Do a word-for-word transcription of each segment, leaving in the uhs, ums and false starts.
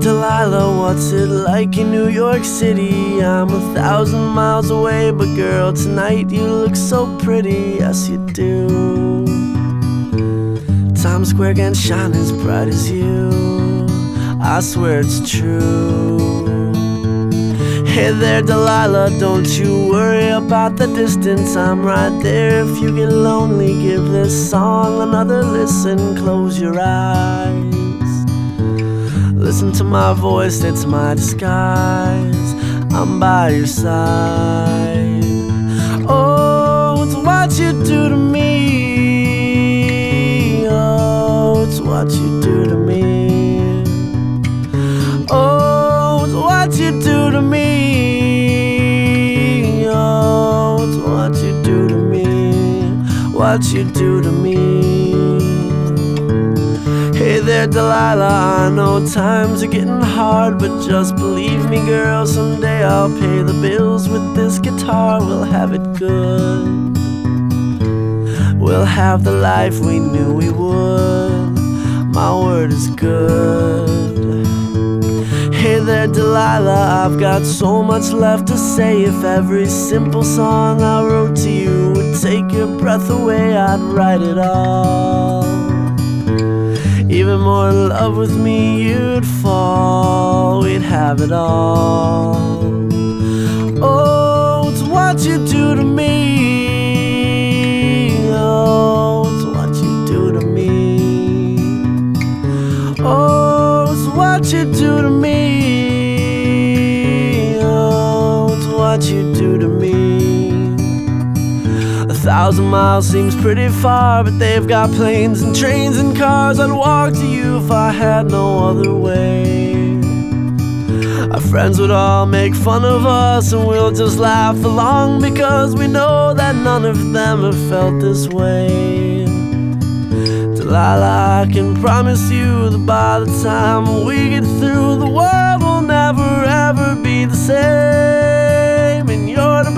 Delilah, what's it like in New York City? I'm a thousand miles away, but girl, tonight you look so pretty, yes you do. Times Square can't shine as bright as you, I swear it's true. Hey there, Delilah, don't you worry about the distance, I'm right there. If you get lonely, give this song another listen. Close your eyes, listen to my voice, it's my disguise. I'm by your side. Oh, it's what you do to me. Oh, it's what you do to me. Oh, it's what you do to me. Oh, it's what you do to me. What you do to me. Hey there, Delilah, I know times are getting hard, but just believe me, girl, someday I'll pay the bills with this guitar. We'll have it good, we'll have the life we knew we would. My word is good. Hey there, Delilah, I've got so much left to say. If every simple song I wrote to you would take your breath away, I'd write it all. Even more in love with me you'd fall, we'd have it all. Oh, it's what you do to me. Oh, it's what you do to me. Oh, it's what you do to me. Oh, it's what you do to me. A thousand miles seems pretty far, but they've got planes and trains and cars. I'd walk to you if I had no other way. Our friends would all make fun of us, and we'll just laugh along, because we know that none of them have felt this way. Delilah, I can promise you that by the time we get through, the world will never ever be the same, and you're to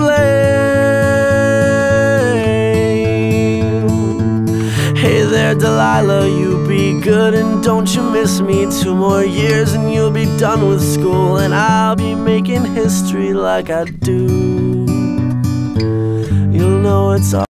blame. Hey there, Delilah, you be good and don't you miss me. Two more years and you'll be done with school, and I'll be making history like I do. You'll know it's all